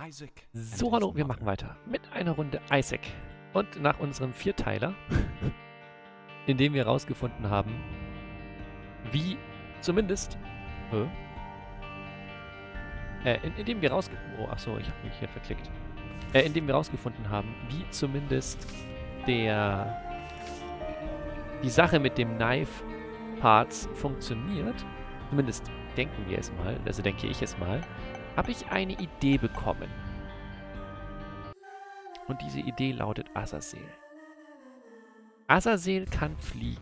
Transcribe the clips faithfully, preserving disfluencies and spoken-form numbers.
So, hallo, wir machen weiter mit einer Runde Isaac. Und nach unserem Vierteiler, in dem wir herausgefunden haben, wie zumindest... Äh, äh, in, in dem wir rausge... Oh, achso, ich habe mich hier verklickt. Äh, in dem wir herausgefunden haben, wie zumindest der... die Sache mit dem Knife-Parts funktioniert. Zumindest denken wir es mal, also denke ich es mal. Habe ich eine Idee bekommen. Und diese Idee lautet Azazel. Azazel kann fliegen.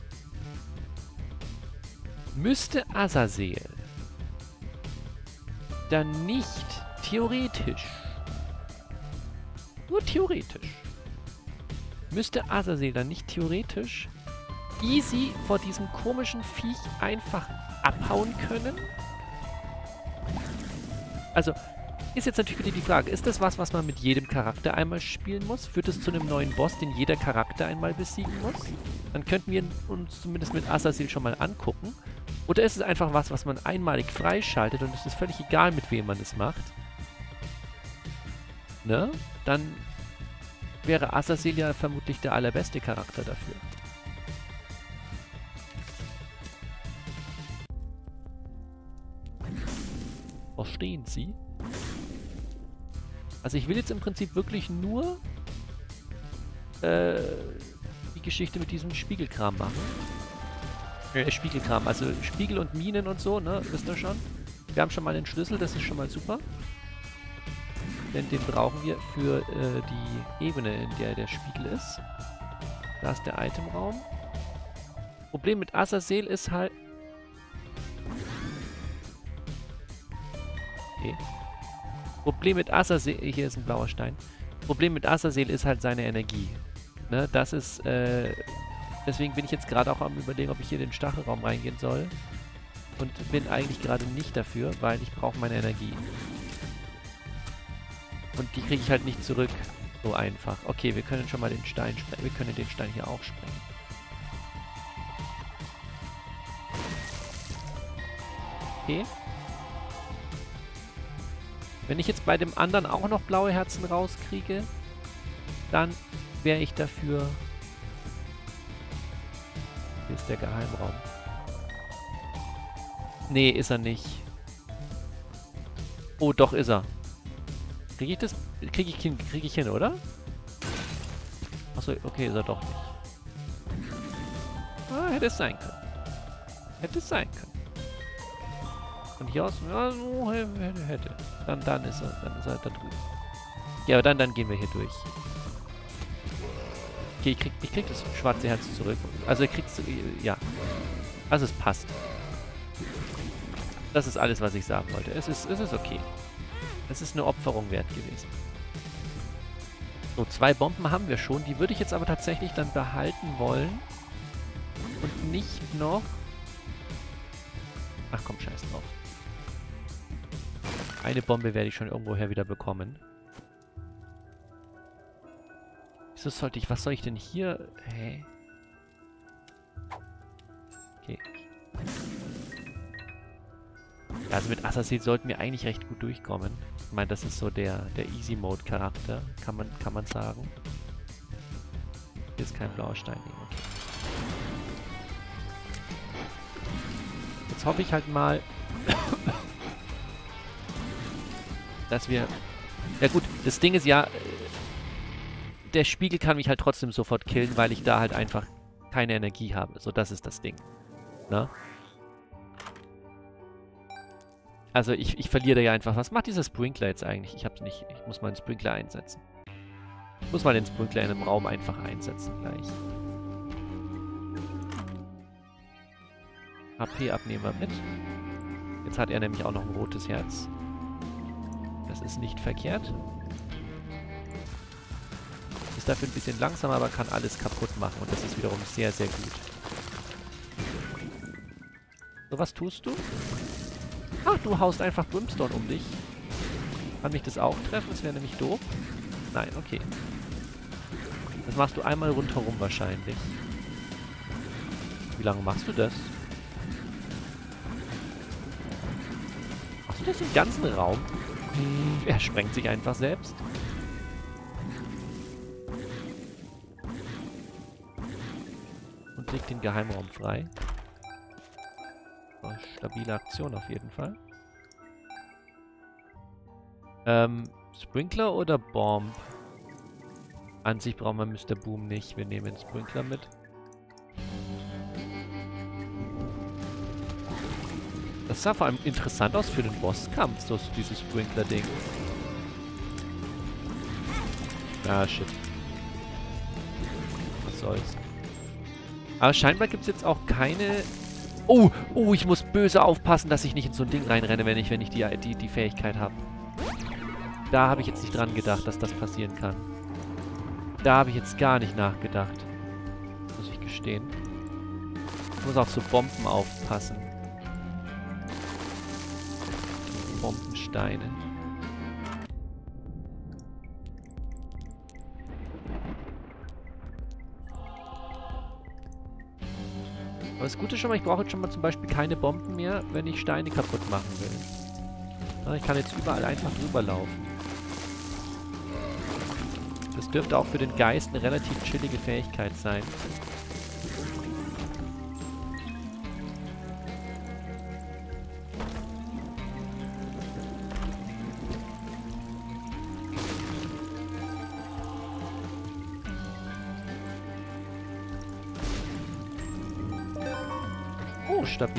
Müsste Azazel dann nicht theoretisch, nur theoretisch, müsste Azazel dann nicht theoretisch easy vor diesem komischen Viech einfach abhauen können? Also, ist jetzt natürlich wieder die Frage, ist das was, was man mit jedem Charakter einmal spielen muss? Führt es zu einem neuen Boss, den jeder Charakter einmal besiegen muss? Dann könnten wir uns zumindest mit Azazel schon mal angucken. Oder ist es einfach was, was man einmalig freischaltet und es ist völlig egal, mit wem man es macht? Ne? Dann wäre Azazel ja vermutlich der allerbeste Charakter dafür. Verstehen Sie? Also ich will jetzt im Prinzip wirklich nur äh, die Geschichte mit diesem Spiegelkram machen. Äh, Spiegelkram, also Spiegel und Minen und so, ne? Wisst ihr schon? Wir haben schon mal den Schlüssel, das ist schon mal super. Denn den brauchen wir für äh, die Ebene, in der der Spiegel ist. Da ist der Itemraum. Problem mit Azazel ist halt... Okay. Problem mit Azazel, hier ist ein blauer Stein. Problem mit Azazel ist halt seine Energie. Ne, das ist, äh, deswegen bin ich jetzt gerade auch am Überlegen, ob ich hier in den Stachelraum reingehen soll. Und bin eigentlich gerade nicht dafür, weil ich brauche meine Energie. Und die kriege ich halt nicht zurück. So einfach. Okay, wir können schon mal den Stein sprengen. Wir können den Stein hier auch sprengen. Okay. Wenn ich jetzt bei dem anderen auch noch blaue Herzen rauskriege, dann wäre ich dafür... Hier ist der Geheimraum. Nee, ist er nicht. Oh, doch ist er. Kriege ich das? Kriege ich hin, kriege ich hin, oder? Achso, okay, ist er doch nicht. Ah, hätte es sein können. Hätte es sein können. Von hier aus, ja, so hätte, hätte. Dann, dann ist er, dann ist er da drüben. Ja, aber dann, dann gehen wir hier durch. Okay, ich krieg, ich krieg das schwarze Herz zurück. Also, er kriegt, ja. Also, es passt. Das ist alles, was ich sagen wollte. Es ist, es ist okay. Es ist eine Opferung wert gewesen. So, zwei Bomben haben wir schon. Die würde ich jetzt aber tatsächlich dann behalten wollen. Und nicht noch... Ach komm, scheiß drauf. Eine Bombe werde ich schon irgendwoher wieder bekommen. Wieso sollte ich... Was soll ich denn hier... Hä? Okay. Ja, also mit Azazel sollten wir eigentlich recht gut durchkommen. Ich meine, das ist so der, der Easy-Mode-Charakter, kann man, kann man sagen. Hier ist kein blauer Stein. Okay. Jetzt hoffe ich halt mal... dass wir... Ja gut, das Ding ist ja, der Spiegel kann mich halt trotzdem sofort killen, weil ich da halt einfach keine Energie habe. So, das ist das Ding. Na? Also ich, ich verliere da ja einfach. Was macht dieser Sprinkler jetzt eigentlich? Ich hab's nicht. Ich muss mal den Sprinkler einsetzen. Ich muss mal den Sprinkler in einem Raum einfach einsetzen gleich. H P abnehmen wir mit. Jetzt hat er nämlich auch noch ein rotes Herz. Das ist nicht verkehrt. Ist dafür ein bisschen langsam, aber kann alles kaputt machen. Und das ist wiederum sehr, sehr gut. So, was tust du? Ach, du haust einfach Brimstone um dich. Kann mich das auch treffen? Das wäre nämlich doof. Nein, okay. Das machst du einmal rundherum wahrscheinlich. Wie lange machst du das? Machst du das im ganzen Raum? Er sprengt sich einfach selbst. Und legt den Geheimraum frei. Oh, stabile Aktion auf jeden Fall. Ähm, Sprinkler oder Bomb? An sich brauchen wir Mister Boom nicht. Wir nehmen den Sprinkler mit. Das sah vor allem interessant aus für den Bosskampf, so dieses Sprinkler-Ding. Ah, shit. Was soll's. Aber scheinbar gibt es jetzt auch keine... Oh, oh, ich muss böse aufpassen, dass ich nicht in so ein Ding reinrenne, wenn ich, wenn ich die, die, die Fähigkeit habe. Da habe ich jetzt nicht dran gedacht, dass das passieren kann. Da habe ich jetzt gar nicht nachgedacht. Muss ich gestehen. Ich muss auf so Bomben aufpassen. Bombensteine. Aber das Gute ist schon mal, ich brauche jetzt schon mal zum Beispiel keine Bomben mehr, wenn ich Steine kaputt machen will. Ja, ich kann jetzt überall einfach drüber laufen. Das dürfte auch für den Geist eine relativ chillige Fähigkeit sein. Oh, stabil.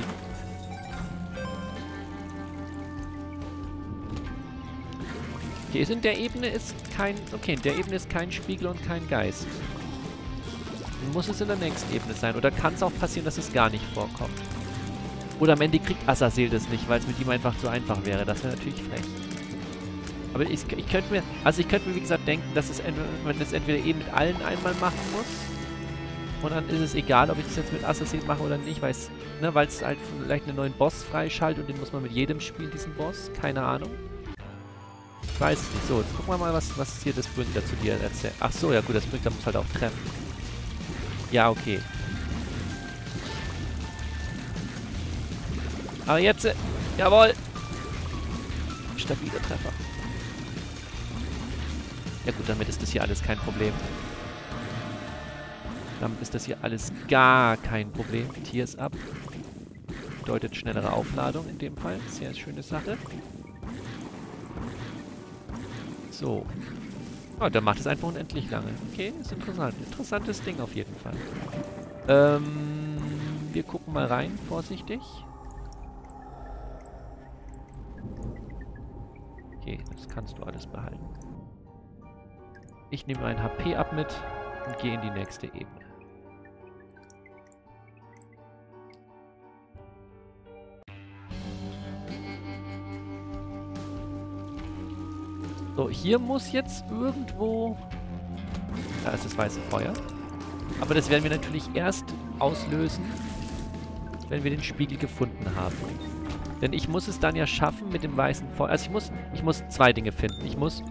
Okay, in der Ebene ist kein... Okay, in der Ebene ist kein Spiegel und kein Geist. Muss es in der nächsten Ebene sein. Oder kann es auch passieren, dass es gar nicht vorkommt. Oder am Ende kriegt Azazel das nicht, weil es mit ihm einfach zu einfach wäre. Das wäre natürlich frech. Aber ich, ich könnte mir... Also ich könnte mir, wie gesagt, denken, dass es man das entweder eben mit allen einmal machen muss. Und dann ist es egal, ob ich das jetzt mit Azazel mache oder nicht, weil es ne, weil's halt vielleicht einen neuen Boss freischaltet und den muss man mit jedem spielen, diesen Boss. Keine Ahnung. Ich weiß es nicht. So, jetzt gucken wir mal, was, was hier das Sprinkler zu dir erzählt. Ach so, ja gut, das Sprinkler muss halt auch treffen. Ja, okay. Aber jetzt... Äh, jawohl! Stabiler Treffer. Ja gut, damit ist das hier alles kein Problem. Damit ist das hier alles gar kein Problem. Tier ist ab. Bedeutet schnellere Aufladung in dem Fall. Sehr schöne Sache. So. Oh, der macht es einfach unendlich lange. Okay, ist interessant. Interessantes Ding auf jeden Fall. Ähm, wir gucken mal rein, vorsichtig. Okay, das kannst du alles behalten. Ich nehme mein H P ab mit und gehe in die nächste Ebene. So, hier muss jetzt irgendwo... Da ist das weiße Feuer. Aber das werden wir natürlich erst auslösen, wenn wir den Spiegel gefunden haben. Denn ich muss es dann ja schaffen mit dem weißen Feuer. Also ich muss, ich muss zwei Dinge finden. Ich muss...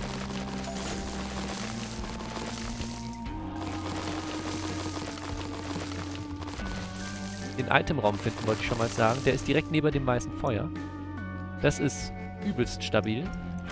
den Itemraum finden, wollte ich schon mal sagen. Der ist direkt neben dem weißen Feuer. Das ist übelst stabil.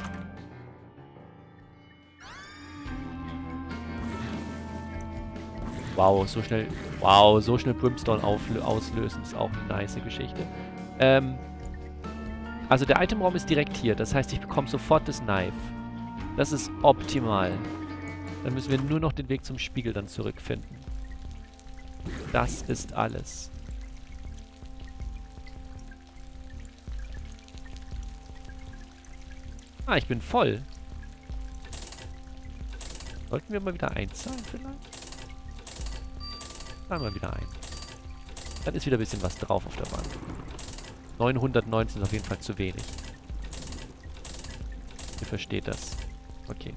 Wow, so schnell... Wow, so schnell Brimstone auslösen ist auch eine nice Geschichte. Ähm... Also der Itemraum ist direkt hier. Das heißt, ich bekomme sofort das Knife. Das ist optimal. Dann müssen wir nur noch den Weg zum Spiegel dann zurückfinden. Das ist alles. Ah, ich bin voll. Sollten wir mal wieder einzahlen vielleicht? Zahlen wir wieder ein. Dann ist wieder ein bisschen was drauf auf der Wand. neunhundertneunzehn ist auf jeden Fall zu wenig. Ihr versteht das. Okay.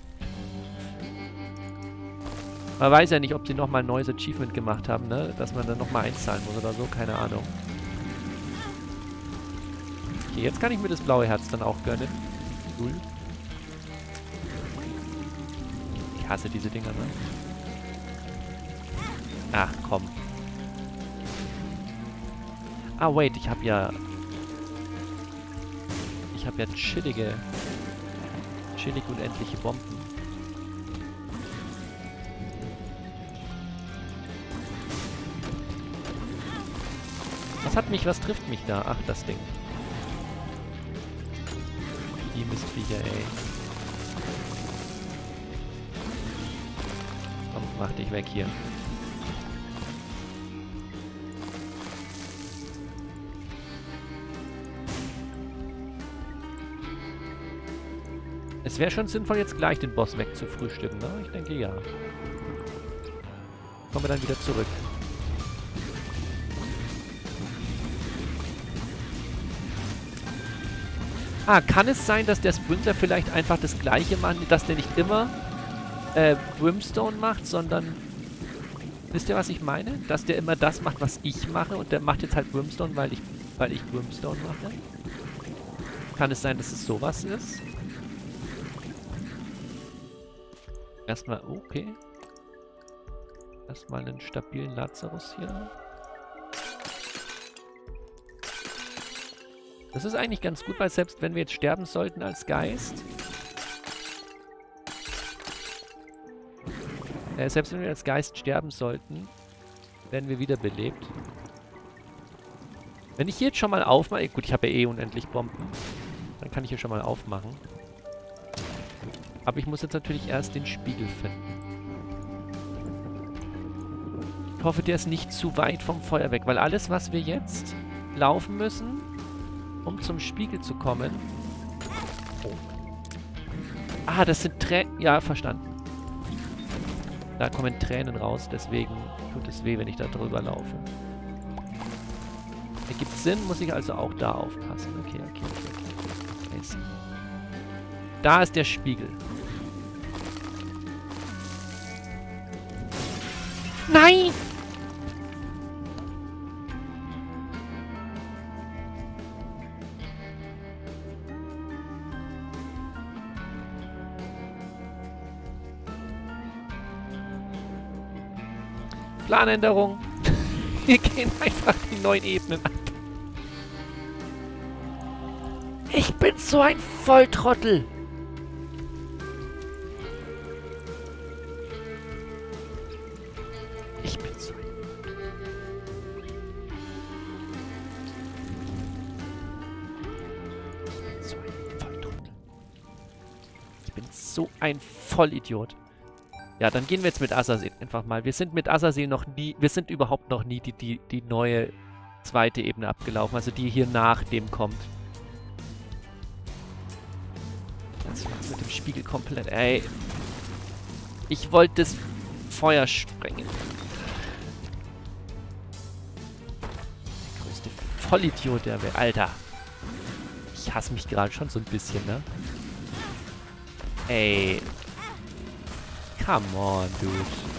Man weiß ja nicht, ob sie nochmal ein neues Achievement gemacht haben, ne? Dass man dann nochmal einzahlen muss oder so. Keine Ahnung. Okay, jetzt kann ich mir das blaue Herz dann auch gönnen. Cool. Ich hasse diese Dinger, ne? Ach, komm. Ah, wait, ich habe ja... Ich habe ja chillige, chillig unendliche Bomben. Was hat mich, was trifft mich da? Ach, das Ding. Die Mistviecher, ey. Komm, mach dich weg hier. Es wäre schon sinnvoll, jetzt gleich den Boss wegzufrühstücken, ne? Ich denke, ja. Kommen wir dann wieder zurück. Ah, kann es sein, dass der Sprinter vielleicht einfach das Gleiche macht, dass der nicht immer äh, Brimstone macht, sondern... Wisst ihr, was ich meine? Dass der immer das macht, was ich mache und der macht jetzt halt Brimstone, weil ich, weil ich Brimstone mache? Kann es sein, dass es sowas ist? Erstmal, okay. Erstmal einen stabilen Lazarus hier. Das ist eigentlich ganz gut, weil selbst wenn wir jetzt sterben sollten als Geist... Äh, selbst wenn wir als Geist sterben sollten, werden wir wiederbelebt. Wenn ich hier jetzt schon mal aufmache... Gut, ich habe ja eh unendlich Bomben. Dann kann ich hier schon mal aufmachen. Aber ich muss jetzt natürlich erst den Spiegel finden. Ich hoffe, der ist nicht zu weit vom Feuer weg, weil alles, was wir jetzt laufen müssen, um zum Spiegel zu kommen... Oh. Ah, das sind Tränen... Ja, verstanden. Da kommen Tränen raus, deswegen tut es weh, wenn ich da drüber laufe. Ergibt Sinn, muss ich also auch da aufpassen. Okay, okay, okay, okay. okay. Da ist der Spiegel. Nein! Planänderung. Wir gehen einfach die neuen Ebenen ab. Ich bin so ein Volltrottel. Ich bin so ein... Ich bin so ein Volltrottel. Ich bin so ein Vollidiot. Ja, dann gehen wir jetzt mit Azazel einfach mal. Wir sind mit Azazel noch nie, wir sind überhaupt noch nie die, die, die neue zweite Ebene abgelaufen, also die hier nach dem kommt. Das war's mit dem Spiegel komplett, ey. Ich wollte das Feuer sprengen. Der größte Vollidiot der Welt. Alter. Ich hasse mich gerade schon so ein bisschen, ne? Ey. Come on, dude.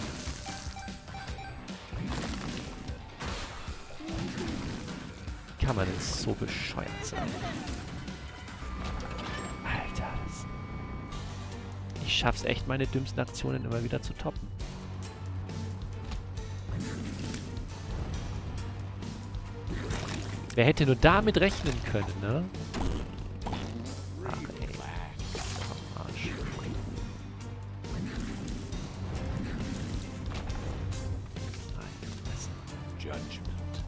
Wie kann man denn so bescheuert sein? Alter. Das... Ich schaff's echt, meine dümmsten Aktionen immer wieder zu toppen. Wer hätte nur damit rechnen können, ne? Ach, ey. Am Arsch. Judgment.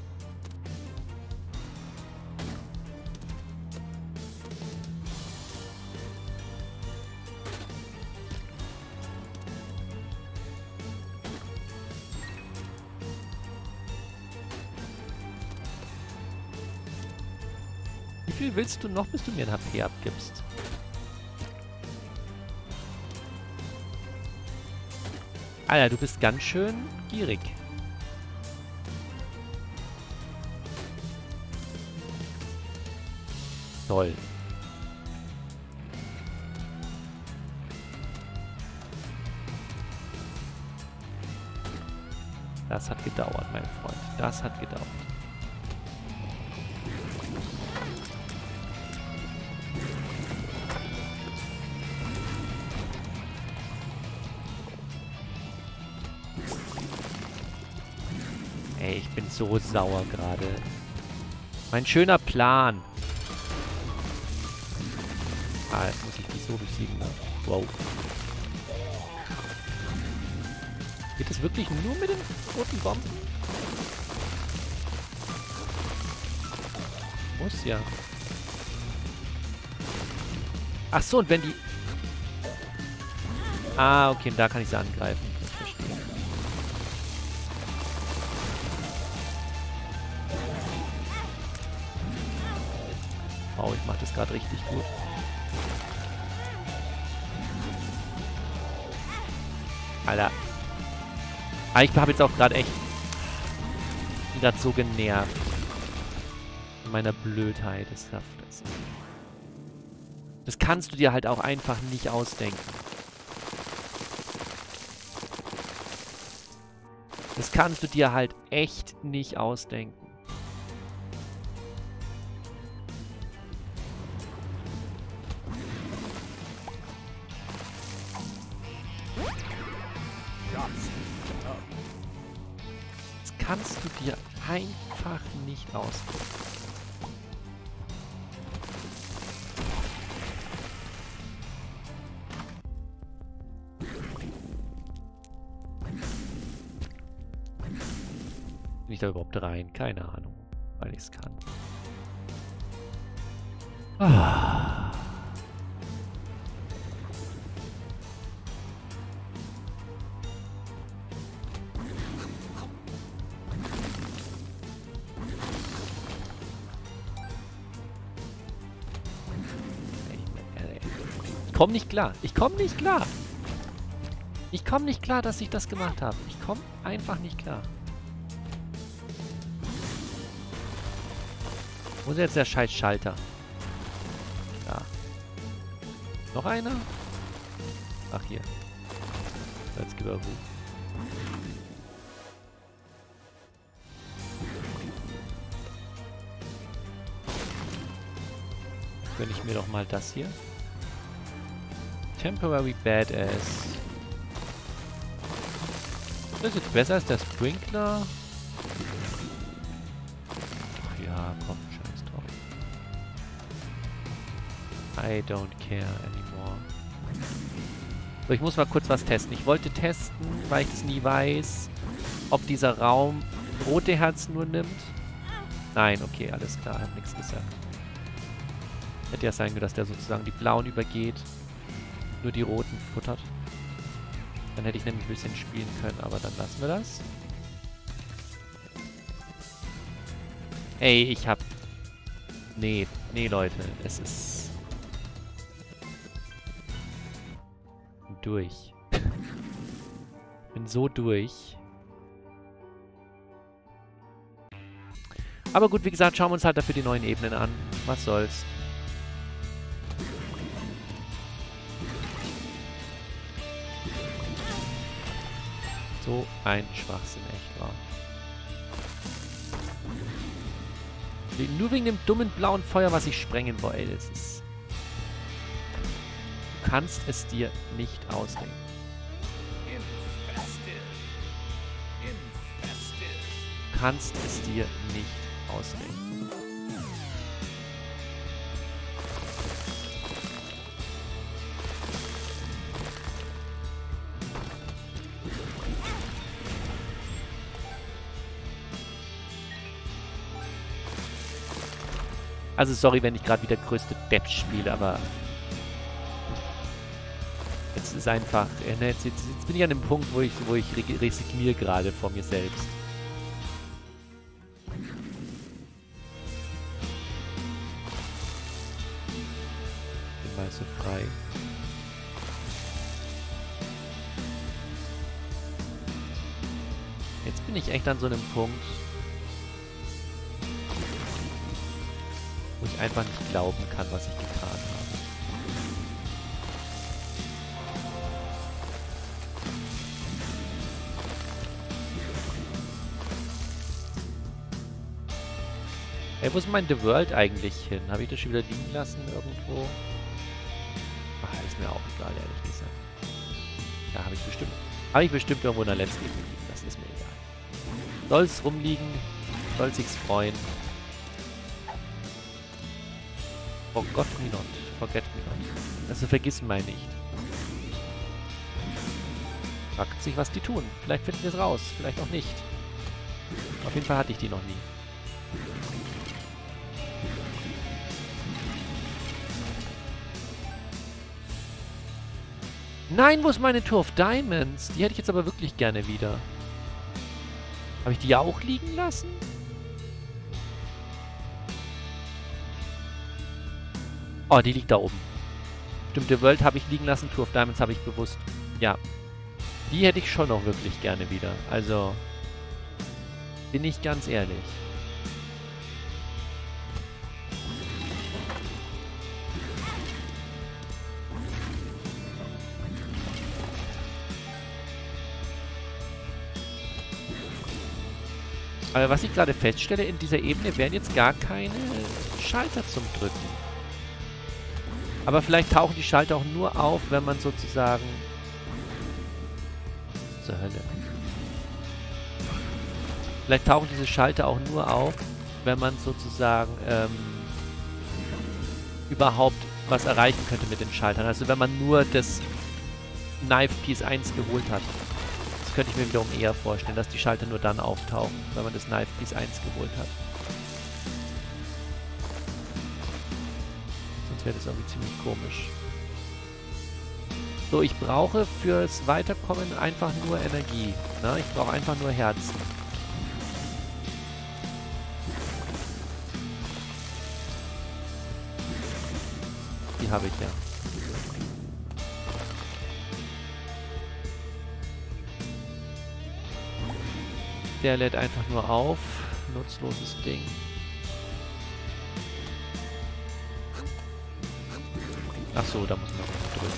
Wie viel willst du noch, bis du mir ein H P abgibst? Alter, du bist ganz schön gierig. Toll. Das hat gedauert, mein Freund. Das hat gedauert. Ey, ich bin so sauer gerade. Mein schöner Plan. Ah, jetzt muss ich die so besiegen, ne? Wow. Geht es wirklich nur mit den roten Bomben? Muss ja. Ach so, und wenn die... Ah, okay, und da kann ich sie angreifen. Ich verstehe. Oh, ich mache das gerade richtig gut. Alter. Ah, ich habe jetzt auch gerade echt... Ich bin gerade so genervt. Von meiner Blödheit. Das, das, das kannst du dir halt auch einfach nicht ausdenken. Das kannst du dir halt echt nicht ausdenken. Das kannst du dir einfach nicht ausdenken. Bin ich da überhaupt rein? Keine Ahnung, weil ich es kann. Ah. Ich komme nicht klar. Ich komme nicht klar. Ich komme nicht klar, dass ich das gemacht habe. Ich komme einfach nicht klar. Wo ist jetzt der scheiß Schalter? Da. Noch einer? Ach, hier. Let's give a move. Gönn ich mir doch mal das hier. Temporary Badass. Das ist jetzt besser als der Sprinkler. Ach ja, komm, scheiß drauf. I don't care anymore. So, ich muss mal kurz was testen. Ich wollte testen, weil ich das nie weiß, ob dieser Raum rote Herzen nur nimmt. Nein, okay, alles klar, hab nichts gesagt. Hätte ja sein können, dass der sozusagen die blauen übergeht, nur die roten futtert. Dann hätte ich nämlich ein bisschen spielen können, aber dann lassen wir das. Ey, ich hab... Nee, nee, Leute, es ist... durch. Bin so durch. Aber gut, wie gesagt, schauen wir uns halt dafür die neuen Ebenen an. Was soll's. So ein Schwachsinn, echt wahr. Nur wegen dem dummen blauen Feuer, was ich sprengen wollte. Das ist... Du kannst es dir nicht ausdenken. Du kannst es dir nicht ausdenken. Also sorry, wenn ich gerade wieder größte Depp spiele, aber jetzt ist einfach, äh, jetzt, jetzt, jetzt bin ich an dem Punkt, wo ich, wo ich resigniere gerade vor mir selbst. Bin mal so frei. Jetzt bin ich echt an so einem Punkt, wo ich einfach nicht glauben kann, was ich getan habe. Ey, wo ist mein The World eigentlich hin? Habe ich das schon wieder liegen lassen irgendwo? Ach, ist mir auch egal, ehrlich gesagt. Ja, habe ich bestimmt. Habe ich bestimmt irgendwo in der letzten Ebene liegen. Das ist mir egal. Soll's rumliegen, soll sich's freuen. Oh Gott, wie not. Forget me not. Also vergiss mal nicht. Fragt sich, was die tun. Vielleicht finden wir es raus, vielleicht auch nicht. Auf jeden Fall hatte ich die noch nie. Nein, wo ist meine Tour of Diamonds? Die hätte ich jetzt aber wirklich gerne wieder. Habe ich die ja auch liegen lassen? Oh, die liegt da oben. Stimmt, The World habe ich liegen lassen, Tour of Diamonds habe ich bewusst. Ja. Die hätte ich schon noch wirklich gerne wieder. Also, bin ich ganz ehrlich. Aber was ich gerade feststelle, in dieser Ebene wären jetzt gar keine Schalter zum Drücken. Aber vielleicht tauchen die Schalter auch nur auf, wenn man sozusagen... Was zur Hölle? Vielleicht tauchen diese Schalter auch nur auf, wenn man sozusagen ähm, überhaupt was erreichen könnte mit den Schaltern. Also wenn man nur das Knife Piece eins geholt hat. Das könnte ich mir wiederum eher vorstellen, dass die Schalter nur dann auftauchen, wenn man das Knife Piece eins geholt hat. Sonst wäre das irgendwie ziemlich komisch. So, ich brauche fürs Weiterkommen einfach nur Energie. Ne? Ich brauche einfach nur Herzen. Die habe ich ja. Der lädt einfach nur auf. Nutzloses Ding. Ach so, da muss man noch drücken.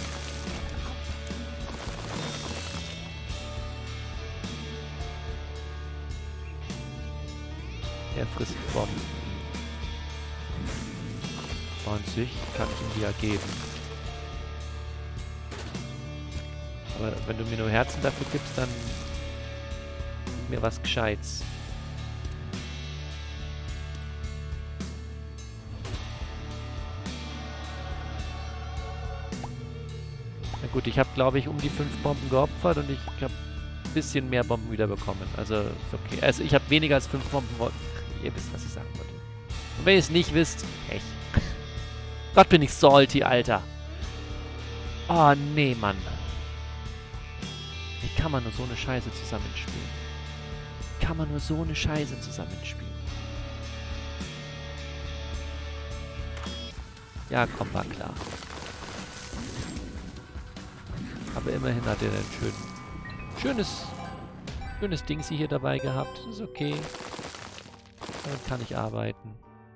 Er frisst Bomben. An sich kann ich ihm die ja geben. Aber wenn du mir nur Herzen dafür gibst, dann mir was Gescheites. Na gut, ich habe glaube ich um die fünf Bomben geopfert und ich habe ein bisschen mehr Bomben wiederbekommen. Also ist okay. Also ich habe weniger als fünf Bomben. Ihr wisst, was ich sagen wollte. Und wenn ihr es nicht wisst, echt. Gott, bin ich salty, Alter. Oh, nee, Mann. Wie kann man nur so eine Scheiße zusammenspielen? Wie kann man nur so eine Scheiße zusammenspielen? Ja, komm, war klar. Aber immerhin hat er ein schön, schönes, schönes Dingsi hier dabei gehabt. Das ist okay. Damit kann ich arbeiten.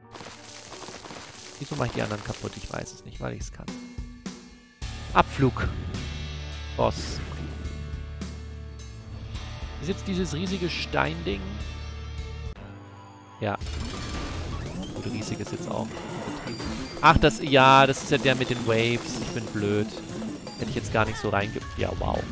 Wieso mache ich die anderen kaputt? Ich weiß es nicht, weil ich es kann. Abflug. Boss. Ist jetzt dieses riesige Steinding? Ja. Gut, riesig ist jetzt auch. Ach, das, ja, das ist ja der mit den Waves. Ich bin blöd. Hätte ich jetzt gar nicht so reinge... Ja, wow.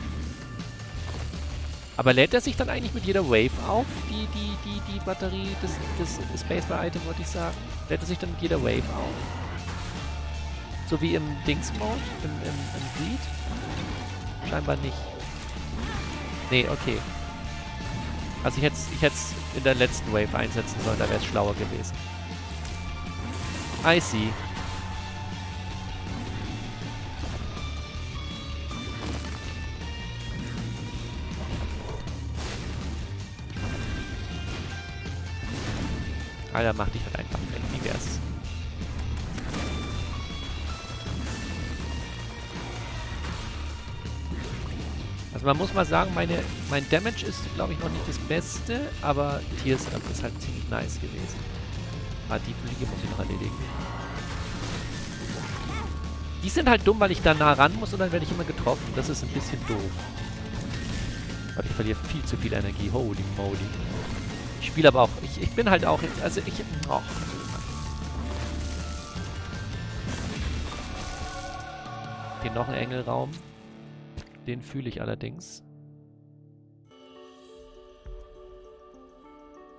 Aber lädt er sich dann eigentlich mit jeder Wave auf? Die, die, die, die Batterie, das, das Spacebar-Item, wollte ich sagen. Lädt er sich dann mit jeder Wave auf? So wie im Dings-Mode? Im, im, im Bleed? Scheinbar nicht. Nee, okay. Also ich hätte es ich hätt's in der letzten Wave einsetzen sollen, da wäre es schlauer gewesen. I see. Alter, mach dich halt einfach weg. Wie wär's? Also man muss mal sagen, meine, mein Damage ist, glaube ich, noch nicht das Beste, aber Tears ist halt ziemlich nice gewesen. Ah, die Fliege muss ich noch erledigen. Die sind halt dumm, weil ich da nah ran muss und dann werde ich immer getroffen. Das ist ein bisschen doof. Aber ich verliere viel zu viel Energie. Holy moly. Ich spiele aber auch... Ich, ich bin halt auch... Also ich... Oh. Hier noch ein Engelraum. Den fühle ich allerdings.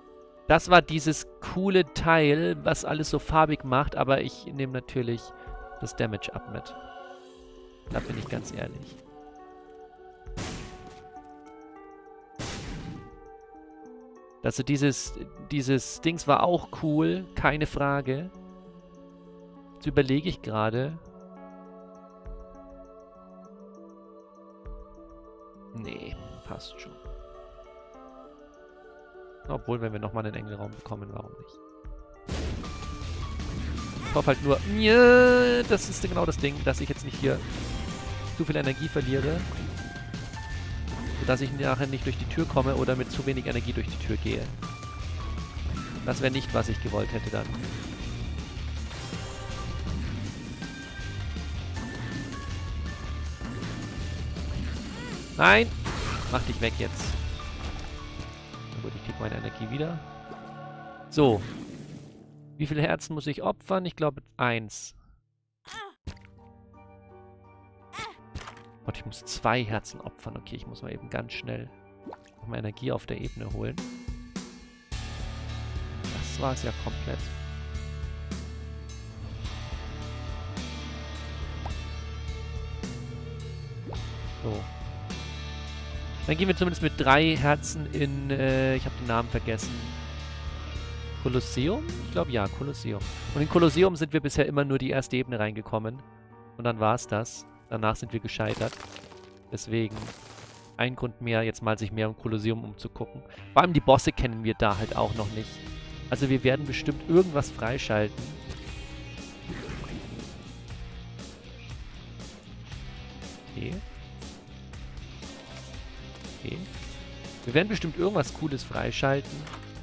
Das war dieses coole Teil, was alles so farbig macht, aber ich nehme natürlich das Damage ab mit. Da bin ich ganz ehrlich. Also dieses, dieses Dings war auch cool, keine Frage. Jetzt überlege ich gerade. Nee, passt schon. Obwohl, wenn wir nochmal einen Engelraum bekommen, warum nicht? Ich hoffe halt nur, ja, das ist genau das Ding, dass ich jetzt nicht hier zu viel Energie verliere. Sodass ich nachher nicht durch die Tür komme oder mit zu wenig Energie durch die Tür gehe. Das wäre nicht, was ich gewollt hätte dann. Nein! Mach dich weg jetzt. Na gut, ich krieg meine Energie wieder. So. Wie viele Herzen muss ich opfern? Ich glaube eins. Gott, ich muss zwei Herzen opfern. Okay, ich muss mal eben ganz schnell nochmal Energie auf der Ebene holen. Das war es ja komplett. So. Dann gehen wir zumindest mit drei Herzen in, äh, ich habe den Namen vergessen. Kolosseum? Ich glaube ja, Kolosseum. Und in Kolosseum sind wir bisher immer nur die erste Ebene reingekommen. Und dann war es das. Danach sind wir gescheitert. Deswegen ein Grund mehr, jetzt mal sich mehr um Kolosseum umzugucken. Vor allem die Bosse kennen wir da halt auch noch nicht. Also wir werden bestimmt irgendwas freischalten. Okay. Okay. Wir werden bestimmt irgendwas Cooles freischalten.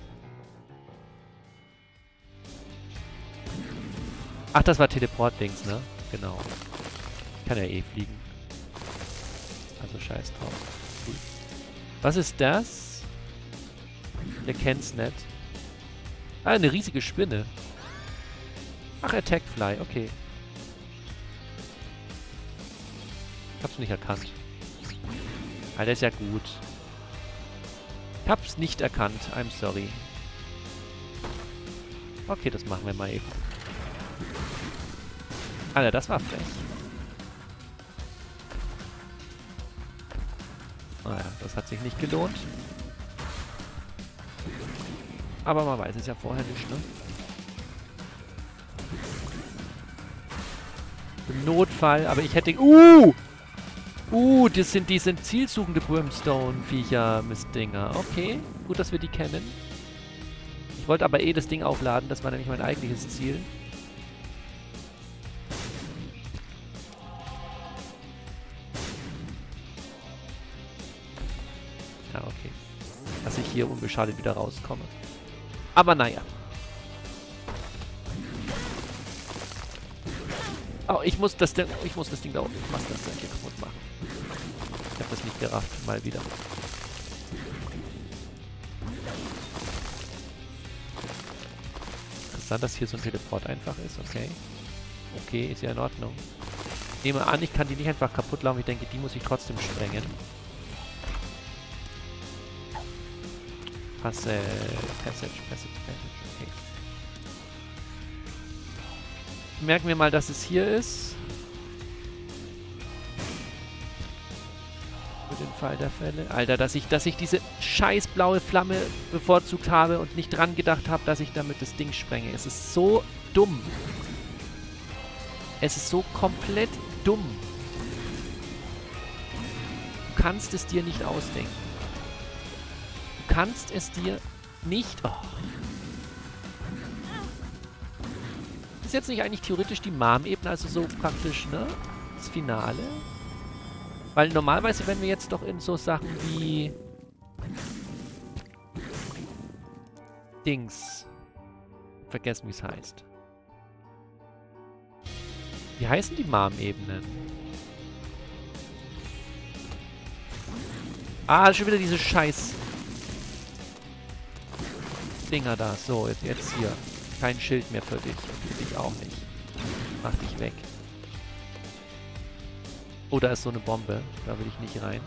Ach, das war Teleport-Dings, ne? Genau. Ich kann ja eh fliegen. Also scheiß drauf. Cool. Was ist das? Der kennt's nicht. Ah, eine riesige Spinne. Ach, Attack Fly, okay. Ich hab's nicht erkannt. Alter, ist ja gut. Ich hab's nicht erkannt. I'm sorry. Okay, das machen wir mal eben. Alter, das war frech. Naja, das hat sich nicht gelohnt. Aber man weiß es ja vorher nicht, ne? Im Notfall, aber ich hätte... Uh! Uh, das sind, die sind zielsuchende Brimstone-Viecher, Mistdinger. Okay, gut, dass wir die kennen. Ich wollte aber eh das Ding aufladen, das war nämlich mein eigentliches Ziel. Ja, okay. Dass ich hier unbeschadet wieder rauskomme. Aber naja. Oh, ich muss das Ding, ich muss das Ding da unten, ich muss das Ding hier kaputt machen. Ich habe das nicht gerafft, mal wieder. Interessant, dass hier so ein Teleport einfach ist, okay. Okay, ist ja in Ordnung. Ich nehme an, ich kann die nicht einfach kaputt laufen, ich denke, die muss ich trotzdem sprengen. Passage, Passage, Passage, Passage, okay. Merken wir mal, dass es hier ist. Für den Fall der Fälle. Alter, dass ich, dass ich diese scheiß blaue Flamme bevorzugt habe und nicht dran gedacht habe, dass ich damit das Ding sprenge. Es ist so dumm. Es ist so komplett dumm. Du kannst es dir nicht ausdenken. Du kannst es dir nicht... Oh. Ist jetzt nicht eigentlich theoretisch die Mom-Ebene, also so praktisch, ne? Das Finale? Weil normalerweise, wenn wir jetzt doch in so Sachen wie... Dings... Vergessen, wie es heißt. Wie heißen die Mom-Ebenen? Ah, schon wieder diese scheiß... Dinger da. So, jetzt, jetzt hier. Kein Schild mehr für dich. Und für dich auch nicht. Mach dich weg. Oh, da ist so eine Bombe. Da will ich nicht rein.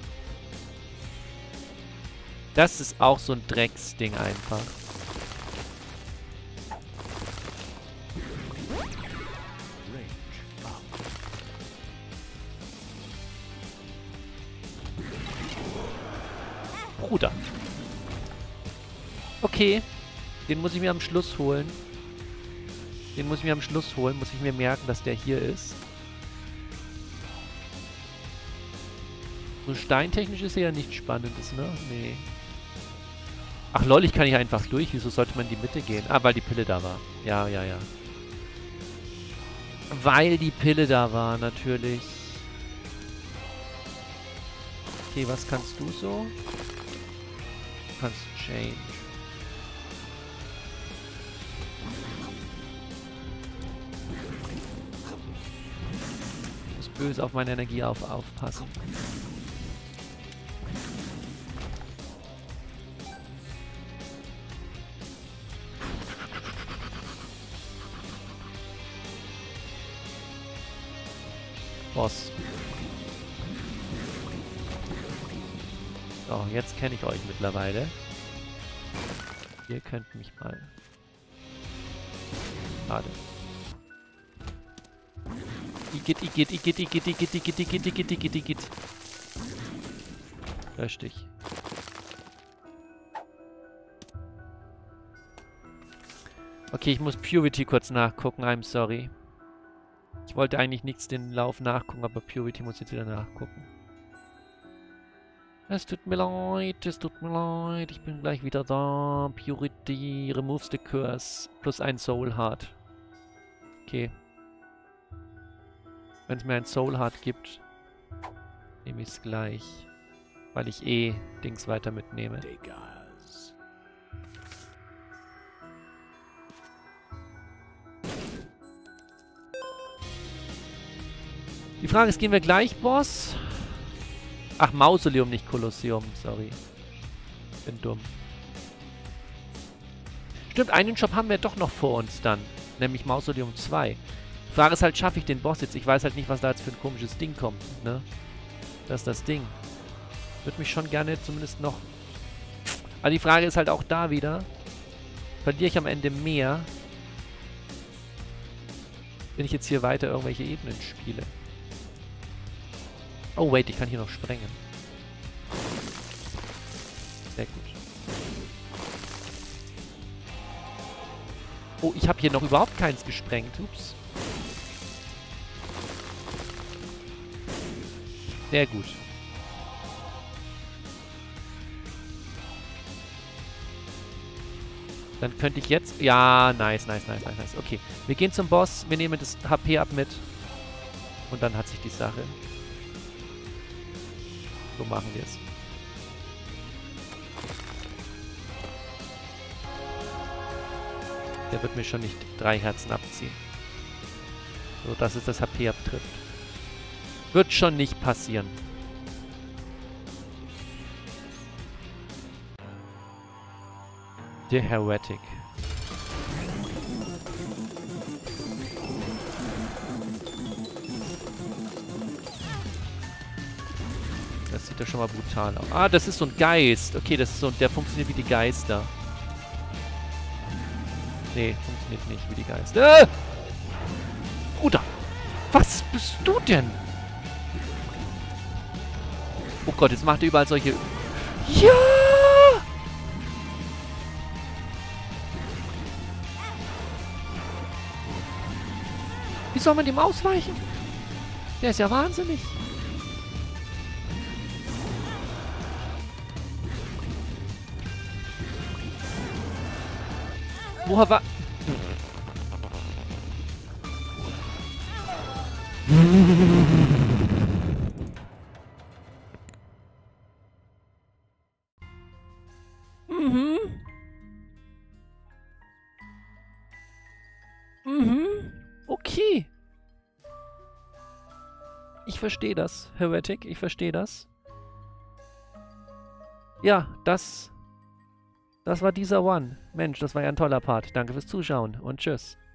Das ist auch so ein Drecksding einfach. Bruder. Okay. Den muss ich mir am Schluss holen. Den muss ich mir am Schluss holen. Muss ich mir merken, dass der hier ist. So steintechnisch ist er ja nichts Spannendes, ne? Nee. Ach lol, ich kann hier einfach durch. Wieso sollte man in die Mitte gehen? Ah, weil die Pille da war. Ja, ja, ja. Weil die Pille da war, natürlich. Okay, was kannst du so? Du kannst Change. Ich muss böse auf meine Energie auf aufpassen. Boss. So, jetzt kenne ich euch mittlerweile. Ihr könnt mich mal... Schade. Igitt, Igitt, Igitt, Igitt, Igitt, Igitt, Igitt, Igitt, Igitt, Igitt. Lösch dich. Okay, ich muss Purity kurz nachgucken, I'm sorry. Ich wollte eigentlich nichts den Lauf nachgucken, aber Purity muss jetzt wieder nachgucken. Es tut mir leid, es tut mir leid. Ich bin gleich wieder da. Purity removes the curse. Plus ein Soul Heart. Okay. Wenn es mir ein Soul Heart gibt, nehme ich es gleich. Weil ich eh Dings weiter mitnehme. Die Frage ist, gehen wir gleich, Boss? Ach, Mausoleum, nicht Kolosseum. Sorry. Bin dumm. Stimmt, einen Job haben wir doch noch vor uns dann. Nämlich Mausoleum zwei. Die Frage ist halt, schaffe ich den Boss jetzt? Ich weiß halt nicht, was da jetzt für ein komisches Ding kommt, ne? Das ist das Ding. Würde mich schon gerne zumindest noch... Aber die Frage ist halt auch da wieder. Verliere ich am Ende mehr, wenn ich jetzt hier weiter irgendwelche Ebenen spiele? Oh, wait, ich kann hier noch sprengen. Sehr gut. Oh, ich habe hier noch überhaupt keins gesprengt. Ups. Sehr gut. Dann könnte ich jetzt... Ja, nice, nice, nice, nice, nice. Okay, wir gehen zum Boss. Wir nehmen das H P ab mit. Und dann hat sich die Sache... So machen wir es. Der wird mir schon nicht drei Herzen abziehen. So, dass es das H P abtrifft. Wird schon nicht passieren. Der Heretic. Das sieht ja schon mal brutal aus. Ah, das ist so ein Geist. Okay, das ist so, der funktioniert wie die Geister. Nee, funktioniert nicht wie die Geister. Äh! Bruder! Was bist du denn? Oh Gott, jetzt macht er überall solche... Ja! Wie soll man dem ausweichen? Der ist ja wahnsinnig. Woher war... Mhm. Mhm. Okay. Ich verstehe das, Heretic. Ich verstehe das. Ja, das... Das war dieser One. Mensch, das war ja ein toller Part. Danke fürs Zuschauen und tschüss.